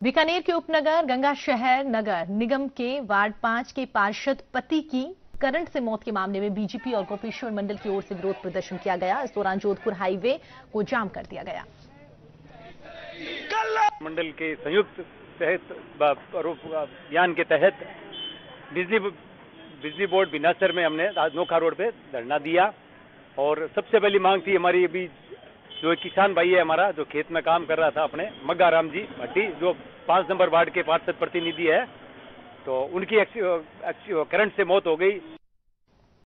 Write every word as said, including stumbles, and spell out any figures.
बीकानेर के उपनगर गंगा शहर नगर निगम के वार्ड पांच के पार्षद पति की करंट से मौत के मामले में बीजेपी और गोपेश्वर मंडल की ओर से विरोध प्रदर्शन किया गया। इस दौरान जोधपुर हाईवे को जाम कर दिया गया। मंडल के संयुक्त तहत अभियान के तहत बिजली बिजली बोर्ड बिनासर में हमने नोखा रोड पे धरना दिया और सबसे पहली मांग थी हमारी अभी जो एक किसान भाई है हमारा जो खेत में काम कर रहा था अपने मग्गा राम जी भट्टी जो पांच नंबर वार्ड के पार्षद प्रतिनिधि है, तो उनकी करंट से मौत हो गई।